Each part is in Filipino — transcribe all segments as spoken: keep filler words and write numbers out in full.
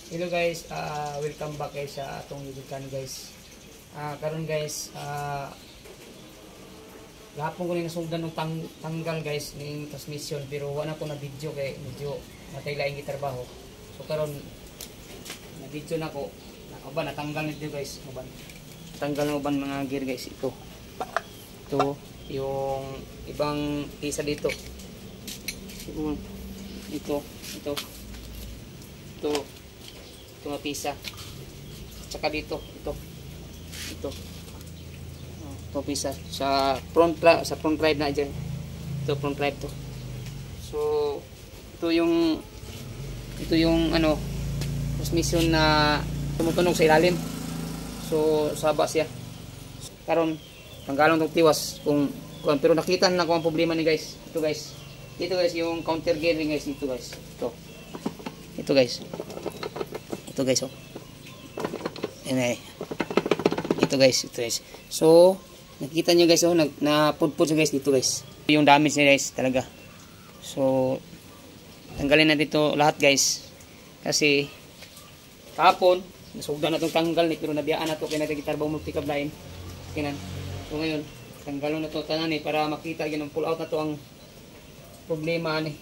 Hello guys, uh, welcome back guys sa atong YouTube channel guys. Uh, karon guys, uh, gahapon ko ni nasugdan ng tang tanggal guys ning transmission pero wala ko na video kay medyo natay laing gitrabaho. So karon na video na ko, uban natanggal nito guys, uban. Tanggal na uban mga gear guys ito. Ito yung ibang isa dito. Ito, ito, ito. Ito. Ito nga pisa. Tsaka dito, ito. Ito. Oh, ito pisa sa front sa front drive na diyan. Ito front drive to. So, ito yung ito yung ano transmission na tumutunog sa ilalim. So, saba siya. Karon tanggalon tong tiwas kung, kung pero nakita na ko ang problema ni guys. Ito guys. Ito guys yung counter gearing guys ito guys. Ito. Ito guys. Ito guys oh. Ayan, ito guys, ito guys. So, nakita nyo guys oh, nag na pudpud guys dito guys. Yung damage niya guys talaga. So, tanggalin natin ito lahat guys. Kasi kahapon, nasugdan na itong tanggal ni pero nabiyaan na ito kaya natin gitarbaw multi-cab line. Kinan. So ngayon, tanggalon na ito tanan eh para makita yun ang pull out na ito ang problema ni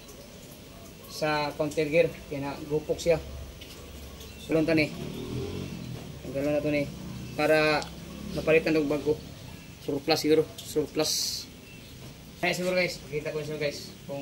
sa counter gear. Kaya na gupok siya. Sulong ta ni. Tanggalon na ito ni para mapalitan ng bago. Surplus siguro. Surplus. Kaya siguro guys, pakita ko siguro guys kung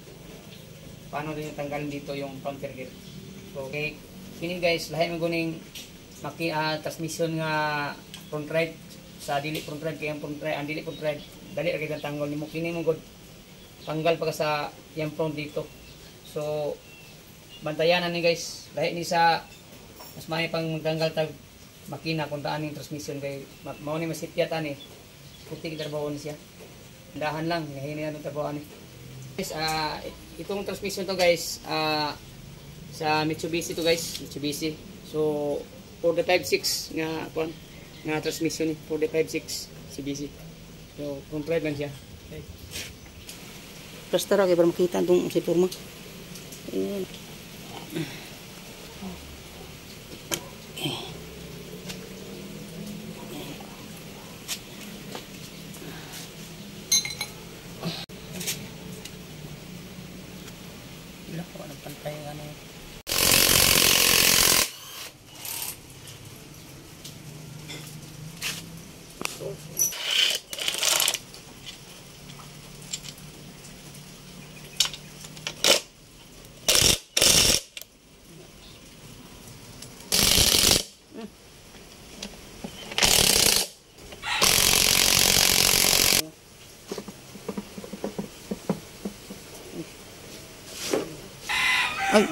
paano din tanggalin dito yung counter gear. So okay. Kini guys, lahi mo guning maki uh, transmission nga front right sa dili front right kaya front right, ang dili front right dali ra kay tanggal nimo kini mo gud tanggal pa sa yang front dito. So bantayan na ni guys. Lahi ni sa mas may pang magtanggal tag makina kung taan yung transmission kay mao ni masipyat ani. Puti trabaho ni siya. Dahan lang hini na trabaho ni. Guys, uh, itong transmission to guys, uh, sa Mitsubishi to guys, Mitsubishi. So for the five six nga kon nga transmission ni for the five six Mitsubishi. So front drive lang siya. Okay. Basta ra kay para makita tong si forma. Ayan. Wala ko ng pantay ano. Ay.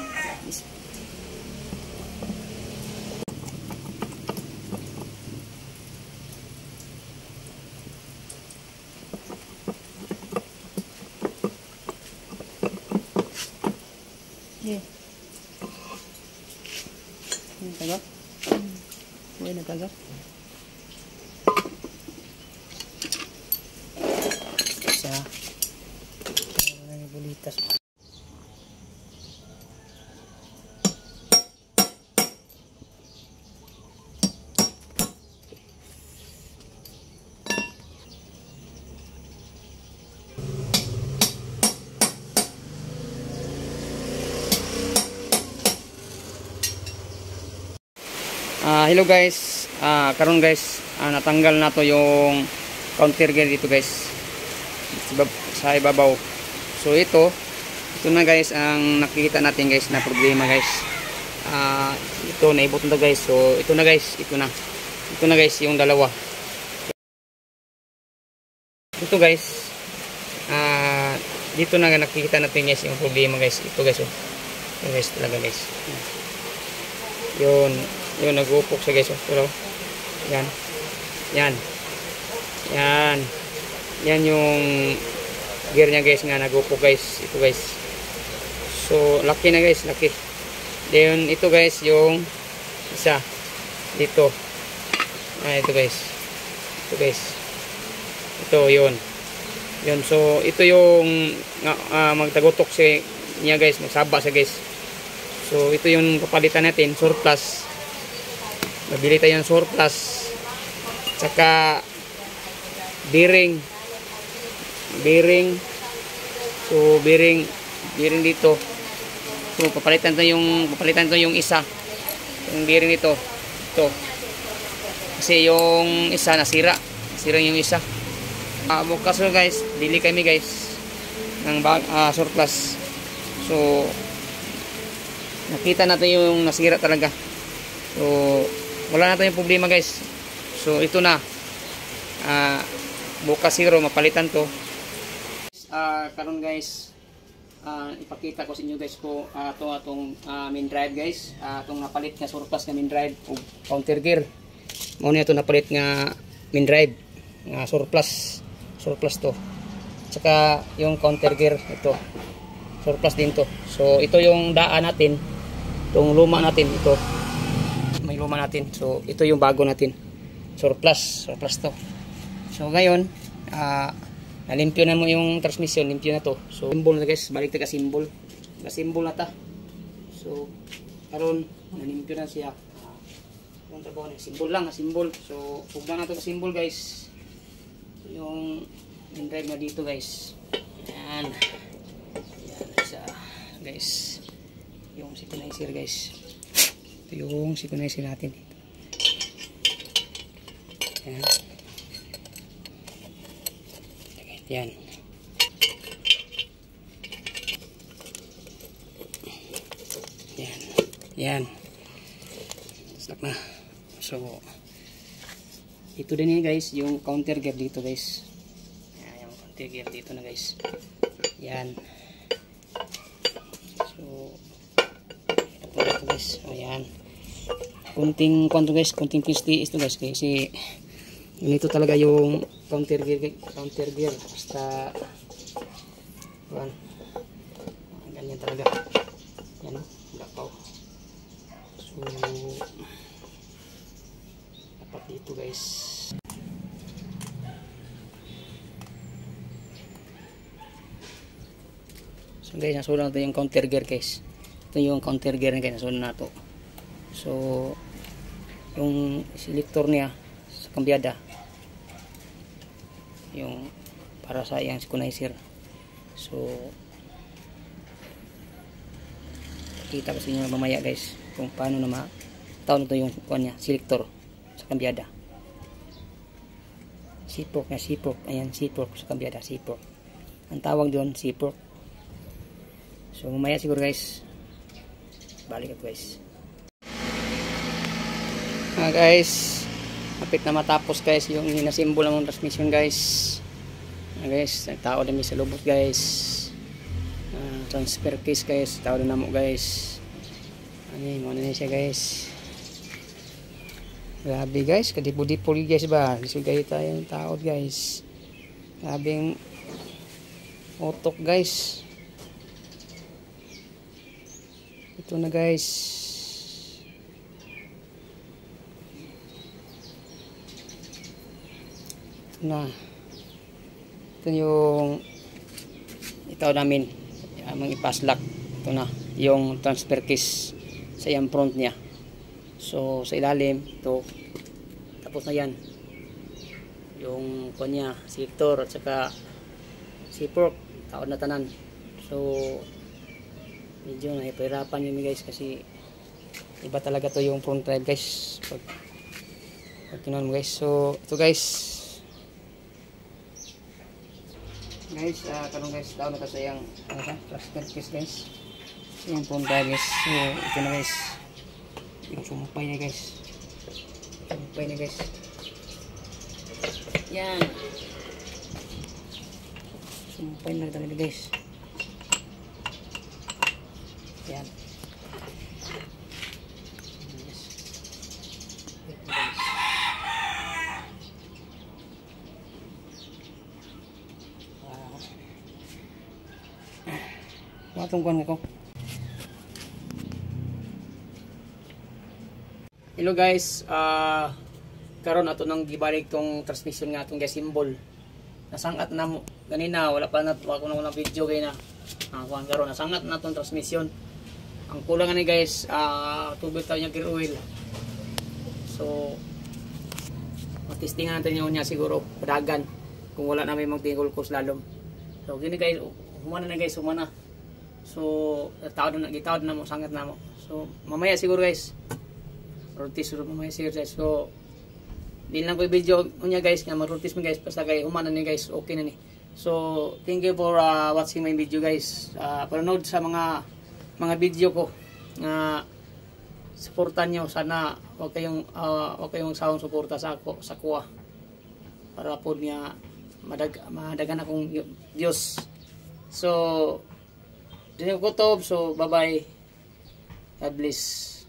Yeah. Ini tagap. Ini nak tagap. Sa. Ini bolitas. Uh, hello guys, uh, karon guys, uh, natanggal na to yung counter gear dito guys sa ibabaw. So ito, ito na guys ang nakikita natin guys na problema guys. Uh, ito naibot na to guys. So ito na guys, ito na. Ito na guys yung dalawa. Ito guys, uh, dito na nakikita natin guys yung problema guys. Ito guys, oh. Ito guys talaga guys. Yun. Yun, nag-upok siya guys. Pero, yan. Yan. Yan. Yan yung gear niya guys nga nag-upok guys. Ito guys. So, laki na guys. Laki. Then, ito guys yung isa. Dito. Ah, ito guys. Ito guys. Ito, yun. Yun. So, ito yung uh, magtagutok siya niya guys. Magsaba siya guys. So ito yung papalitan natin, surplus. Nabili tayo ng surplus. Tsaka bearing. Bearing. So bearing, bearing dito. So papalitan to yung papalitan to yung isa. Yung bearing dito. Ito. Kasi yung isa nasira. Nasira yung isa. Uh, bukas so guys, bili kami guys ng bag, uh, surplus. So nakita natin yung nasira talaga. So wala na tayong problema guys. So ito na. Uh, bukas siguro mapalitan to. Uh, karon guys, uh, ipakita ko sa inyo guys ko uh, ito atong uh, main drive guys. Uh, itong napalit nga surplus nga main drive o counter gear. Muna ito napalit nga main drive nga surplus. Surplus to. Tsaka yung counter gear ito. Surplus din to. So ito yung daan natin. Itong luma natin ito. May luma natin. So ito yung bago natin. Surplus. Surplus to. So ngayon, ah uh, nalimpyo na mo yung transmission, limpyo na to. So symbol na guys, balik tayo ka symbol. Ka symbol na ta. So karon nalimpyo na siya. Yung trabaho na symbol lang, symbol. So pugna na to ka symbol guys. So, yung main drive na dito guys. Yan. Yan isa guys. Yung synchronizer guys. Ito yung synchronizer natin dito. Yan. Yan. Yan. Yan. Stop na. So ito din yan guys, yung counter gear dito guys. Yan, yung counter gear dito na guys. Yan. So ito guys, ayan. Kunting kwanto guys, kunting tiis-tiis ito guys kasi ganito talaga yung counter gear, counter gear basta yan. Ganyan talaga. Yan o, gapaw. So dapat dito guys. So guys, nasunod natin yung counter gear guys. Ito yung counter gear na guys, nasunod na to. So yung selector niya sa kambyada, yung para sa yung synchronizer. So kita ko sa inyo mamaya guys kung paano na ma-taon ito yung kuan niya, selector sa kambyada. Sipok na sipok, ayan sipok sa kambyada, sipok. Ang tawag doon, sipok. So mamaya siguro guys, balik ako guys. Ah guys, kapit na matapos guys yung hinasimbol ng transmission guys. Ah guys, tao din sa lubot guys. Ah, transfer case guys, tao din namo guys. Ani mo na siya guys. Grabe guys, kadipol-dipol guys ba? Lisugay tayo ng tao guys. Grabing otok guys. Ito na guys. Ito na. Ito yung itaw namin. Amang ipaslak. Ito na. Yung transfer case sa yung front niya. So sa ilalim ito. Tapos na yan. Yung kanya, selector at saka sipok. Taon na tanan. So medyo nahipirapan yun guys kasi iba talaga to yung front drive guys pag, pag tinan mo guys. So ito guys guys uh, kanong guys daw na kasi yung ano ka trusted case guys yung front drive guys. So ito na guys yung sumpay na guys, sumpay na guys, yan sumpay na talaga guys. Yan. Matungkuan ko. Hello guys, uh, karon ato nang gibalik tong transmission nga atong symbol. Nasangat na mo ganina, wala pa na ako na unang video kay na. Ah, kuan karon nasangat na tong transmission. ang kulang ni guys, uh, tubig tayo niya gear oil. So matistingan natin yun niya siguro padagan kung wala na may magtingol ko slalom. So gini guys, humana na guys, humana. So tawad na gitawad na mo, sangat na mo. So mamaya siguro guys, rotis siguro mamaya siguro guys. So di lang ko i-video niya guys, nga mag-rotis mo guys, basta kay humana ni guys, okay na ni. So thank you for uh, watching my video guys. Uh, panonood sa mga mga video ko nga uh, suportan nyo, sana wag kayong uh, wag kayong sawang suporta sa ako sa kuha para po niya madag madagan akong Diyos. So dito ko to, so bye bye, God bless.